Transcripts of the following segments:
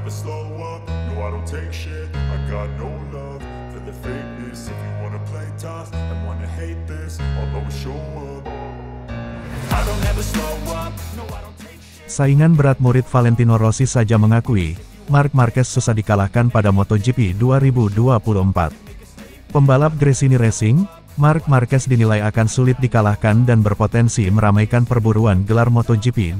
never slow up, no I don't take shit. I got no love for the fakeness. If you wanna play tough and wanna hate this, I'll always show up. I don't ever slow up, no I don't take shit. Saingan berat murid Valentino Rossi saja mengakui, Marc Marquez susah dikalahkan pada MotoGP 2024. Pembalap Gresini Racing, Marc Marquez dinilai akan sulit dikalahkan dan berpotensi meramaikan perburuan gelar MotoGP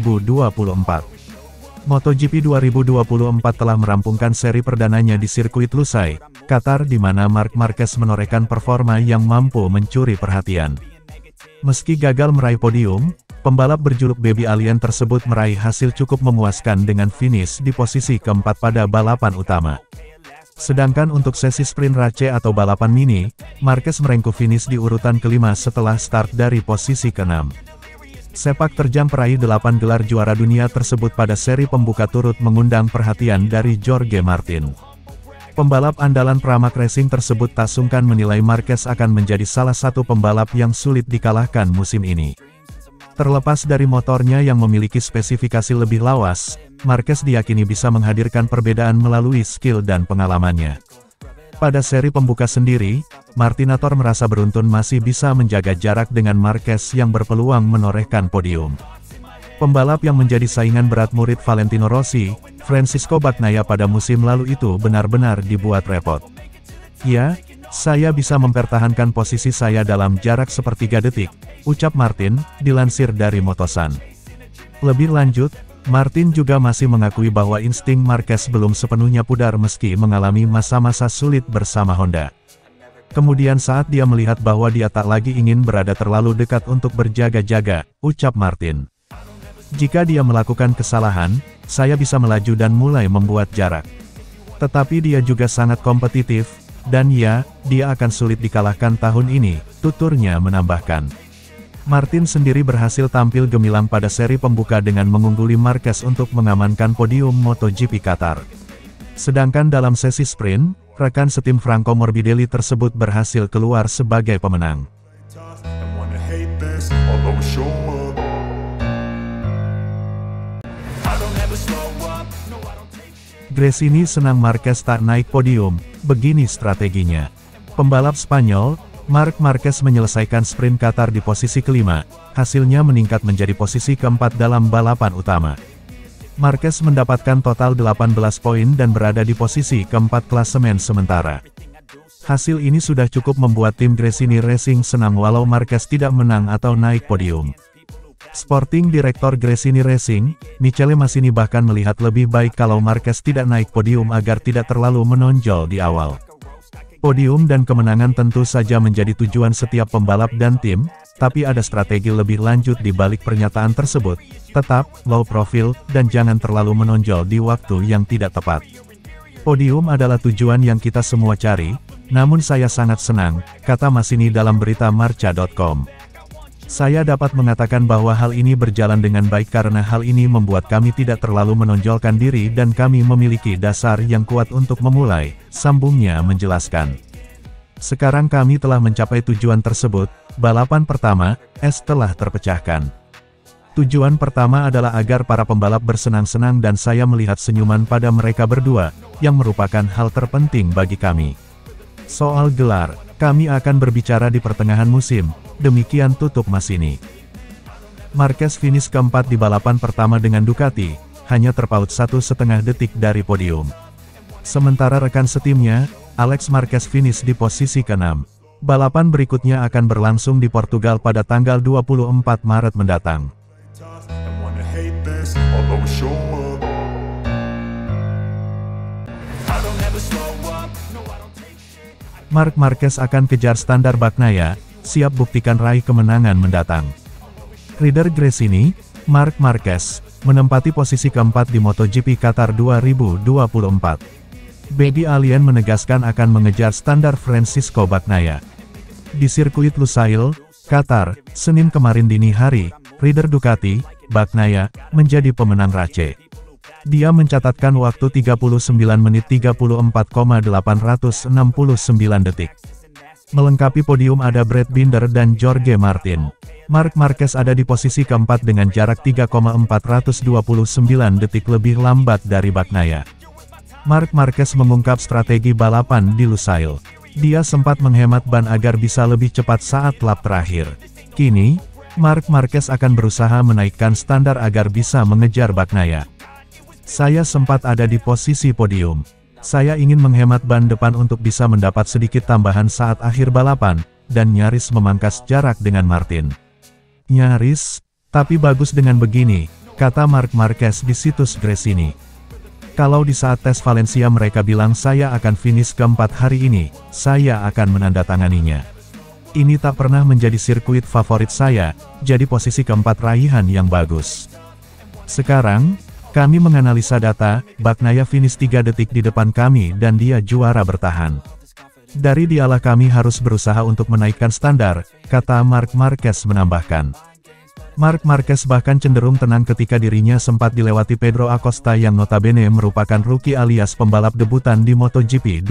2024. MotoGP 2024 telah merampungkan seri perdananya di sirkuit Lusail, Qatar di mana Marc Marquez menorehkan performa yang mampu mencuri perhatian. Meski gagal meraih podium, pembalap berjuluk Baby Alien tersebut meraih hasil cukup memuaskan dengan finish di posisi keempat pada balapan utama. Sedangkan untuk sesi sprint race atau balapan mini, Marquez merengkuh finish di urutan kelima setelah start dari posisi keenam. Sepak terjang peraih 8 gelar juara dunia tersebut pada seri pembuka turut mengundang perhatian dari Jorge Martin. Pembalap andalan Pramac Racing tersebut tak sungkan menilai Marquez akan menjadi salah satu pembalap yang sulit dikalahkan musim ini. Terlepas dari motornya yang memiliki spesifikasi lebih lawas, Marquez diyakini bisa menghadirkan perbedaan melalui skill dan pengalamannya. Pada seri pembuka sendiri, Martinator merasa beruntun masih bisa menjaga jarak dengan Marquez yang berpeluang menorehkan podium. Pembalap yang menjadi saingan berat murid Valentino Rossi, Francisco Bagnaia pada musim lalu itu benar-benar dibuat repot. "Ya, saya bisa mempertahankan posisi saya dalam jarak sepertiga detik," ucap Martin, dilansir dari Motosan. Lebih lanjut, Martin juga masih mengakui bahwa insting Marquez belum sepenuhnya pudar meski mengalami masa-masa sulit bersama Honda. Kemudian saat dia melihat bahwa dia tak lagi ingin berada terlalu dekat untuk berjaga-jaga, ucap Martin. "Jika dia melakukan kesalahan, saya bisa melaju dan mulai membuat jarak. Tetapi dia juga sangat kompetitif, dan ya, dia akan sulit dikalahkan tahun ini," tuturnya menambahkan. Martin sendiri berhasil tampil gemilang pada seri pembuka dengan mengungguli Marquez untuk mengamankan podium MotoGP Qatar. Sedangkan dalam sesi sprint, rekan setim Franco Morbidelli tersebut berhasil keluar sebagai pemenang. Gresini senang Marquez tak naik podium, begini strateginya. Pembalap Spanyol, Marc Marquez menyelesaikan sprint Qatar di posisi kelima, hasilnya meningkat menjadi posisi keempat dalam balapan utama. Marquez mendapatkan total 18 poin dan berada di posisi keempat klasemen sementara. Hasil ini sudah cukup membuat tim Gresini Racing senang walau Marquez tidak menang atau naik podium. Sporting Direktor Gresini Racing, Michele Massini bahkan melihat lebih baik kalau Marquez tidak naik podium agar tidak terlalu menonjol di awal. Podium dan kemenangan tentu saja menjadi tujuan setiap pembalap dan tim, tapi ada strategi lebih lanjut di balik pernyataan tersebut. Tetap, low profile, dan jangan terlalu menonjol di waktu yang tidak tepat. "Podium adalah tujuan yang kita semua cari, namun saya sangat senang," kata Massini dalam berita Marca.com. "Saya dapat mengatakan bahwa hal ini berjalan dengan baik karena hal ini membuat kami tidak terlalu menonjolkan diri dan kami memiliki dasar yang kuat untuk memulai," sambungnya menjelaskan. "Sekarang kami telah mencapai tujuan tersebut, balapan pertama, telah terpecahkan. Tujuan pertama adalah agar para pembalap bersenang-senang dan saya melihat senyuman pada mereka berdua, yang merupakan hal terpenting bagi kami. Soal gelar, kami akan berbicara di pertengahan musim," demikian tutup Massini. Marquez finish keempat di balapan pertama dengan Ducati, hanya terpaut 1,5 detik dari podium. Sementara rekan setimnya, Alex Marquez finish di posisi ke-6. Balapan berikutnya akan berlangsung di Portugal pada tanggal 24 Maret mendatang. Marc Marquez akan kejar standar Bagnaia, siap buktikan raih kemenangan mendatang. Rider Gresini, Marc Marquez, menempati posisi keempat di MotoGP Qatar 2024. Baby Alien menegaskan akan mengejar standar Francisco Bagnaia. Di sirkuit Lusail, Qatar, Senin kemarin dini hari, rider Ducati, Bagnaia, menjadi pemenang race. Dia mencatatkan waktu 39 menit 34,869 detik. Melengkapi podium ada Brad Binder dan Jorge Martin. Marc Marquez ada di posisi keempat dengan jarak 3,429 detik lebih lambat dari Bagnaia. Marc Marquez mengungkap strategi balapan di Lusail. Dia sempat menghemat ban agar bisa lebih cepat saat lap terakhir. Kini, Marc Marquez akan berusaha menaikkan standar agar bisa mengejar Bagnaia. Saya sempat ada di posisi podium. Saya ingin menghemat ban depan untuk bisa mendapat sedikit tambahan saat akhir balapan, dan nyaris memangkas jarak dengan Martin. Nyaris, tapi bagus dengan begini, kata Marc Marquez di situs Gresini. Kalau di saat tes Valencia mereka bilang saya akan finish keempat hari ini, saya akan menandatanganinya. Ini tak pernah menjadi sirkuit favorit saya, jadi posisi keempat raihan yang bagus. Sekarang, kami menganalisa data, Bagnaia finish 3 detik di depan kami dan dia juara bertahan. Dari dialah kami harus berusaha untuk menaikkan standar, kata Marc Marquez menambahkan. Marc Marquez bahkan cenderung tenang ketika dirinya sempat dilewati Pedro Acosta yang notabene merupakan rookie alias pembalap debutan di MotoGP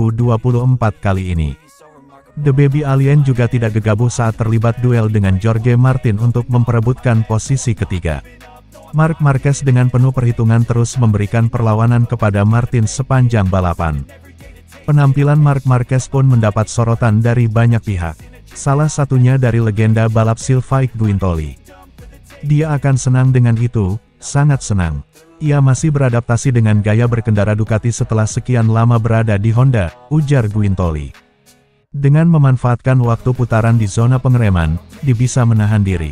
2024 kali ini. The Baby Alien juga tidak gegabah saat terlibat duel dengan Jorge Martin untuk memperebutkan posisi ketiga. Marc Marquez dengan penuh perhitungan terus memberikan perlawanan kepada Martin sepanjang balapan. Penampilan Marc Marquez pun mendapat sorotan dari banyak pihak. Salah satunya dari legenda balap Sylvain Guintoli. Dia akan senang dengan itu, sangat senang. Ia masih beradaptasi dengan gaya berkendara Ducati setelah sekian lama berada di Honda, ujar Guintoli. Dengan memanfaatkan waktu putaran di zona pengereman, dia bisa menahan diri.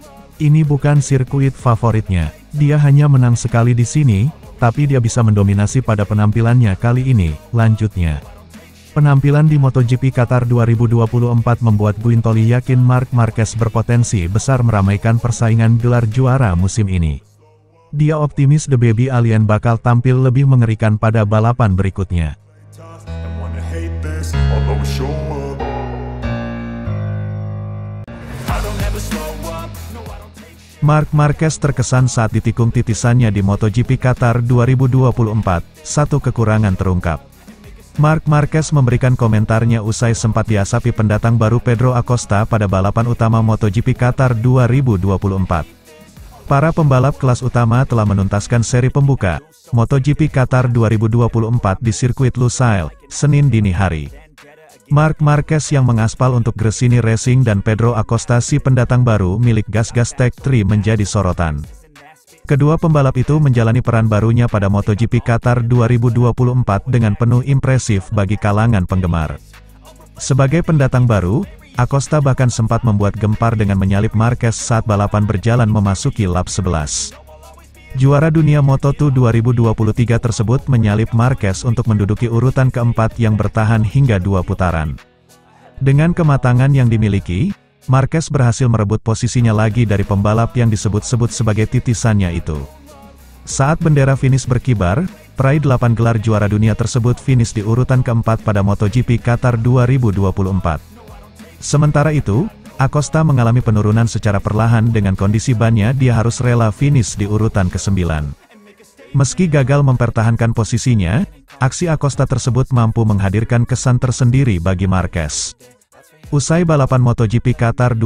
Ini bukan sirkuit favoritnya, dia hanya menang sekali di sini, tapi dia bisa mendominasi pada penampilannya kali ini, lanjutnya. Penampilan di MotoGP Qatar 2024 membuat Guintoli yakin Marc Marquez berpotensi besar meramaikan persaingan gelar juara musim ini. Dia optimis The Baby Alien bakal tampil lebih mengerikan pada balapan berikutnya. Marc Marquez terkesan saat ditikung titisannya di MotoGP Qatar 2024, satu kekurangan terungkap. Marc Marquez memberikan komentarnya usai sempat diasapi pendatang baru Pedro Acosta pada balapan utama MotoGP Qatar 2024. Para pembalap kelas utama telah menuntaskan seri pembuka MotoGP Qatar 2024 di sirkuit Lusail, Senin dini hari. Marc Marquez yang mengaspal untuk Gresini Racing dan Pedro Acosta si pendatang baru milik GasGas Tech 3 menjadi sorotan. Kedua pembalap itu menjalani peran barunya pada MotoGP Qatar 2024 dengan penuh impresif bagi kalangan penggemar. Sebagai pendatang baru, Acosta bahkan sempat membuat gempar dengan menyalip Marquez saat balapan berjalan memasuki lap 11. Juara dunia Moto2 2023 tersebut menyalip Marquez untuk menduduki urutan keempat yang bertahan hingga 2 putaran. Dengan kematangan yang dimiliki, Marquez berhasil merebut posisinya lagi dari pembalap yang disebut-sebut sebagai titisannya itu. Saat bendera finish berkibar, peraih 8 gelar juara dunia tersebut finish di urutan keempat pada MotoGP Qatar 2024. Sementara itu, Acosta mengalami penurunan secara perlahan dengan kondisi bannya dia harus rela finish di urutan ke-9. Meski gagal mempertahankan posisinya, aksi Acosta tersebut mampu menghadirkan kesan tersendiri bagi Marquez. Usai balapan MotoGP Qatar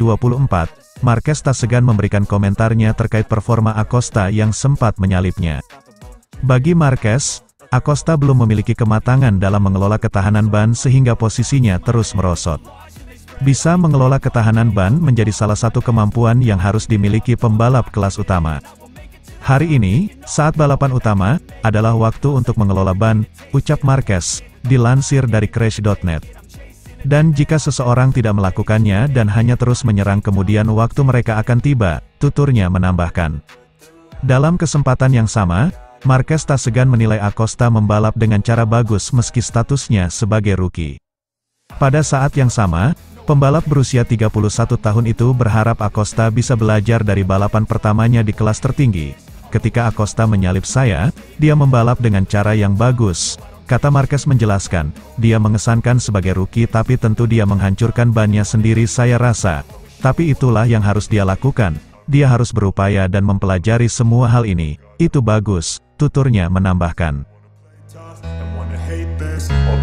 2024, Marquez tak segan memberikan komentarnya terkait performa Acosta yang sempat menyalipnya. Bagi Marquez, Acosta belum memiliki kematangan dalam mengelola ketahanan ban sehingga posisinya terus merosot. Bisa mengelola ketahanan ban menjadi salah satu kemampuan yang harus dimiliki pembalap kelas utama. Hari ini, saat balapan utama, adalah waktu untuk mengelola ban, ucap Marquez, dilansir dari Crash.net. Dan jika seseorang tidak melakukannya dan hanya terus menyerang kemudian waktu mereka akan tiba, tuturnya menambahkan. Dalam kesempatan yang sama, Marquez tak segan menilai Acosta membalap dengan cara bagus meski statusnya sebagai rookie. Pada saat yang sama, pembalap berusia 31 tahun itu berharap Acosta bisa belajar dari balapan pertamanya di kelas tertinggi. Ketika Acosta menyalip saya, dia membalap dengan cara yang bagus, kata Marquez menjelaskan. Dia mengesankan sebagai rookie tapi tentu dia menghancurkan bannya sendiri saya rasa. Tapi itulah yang harus dia lakukan. Dia harus berupaya dan mempelajari semua hal ini. Itu bagus, tuturnya menambahkan.